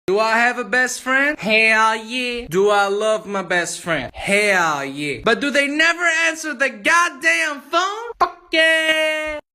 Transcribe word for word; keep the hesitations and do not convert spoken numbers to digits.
Do I have a best friend? Hell yeah. Do I love my best friend? Hell yeah. But do they never answer the goddamn phone? Fuck yeah.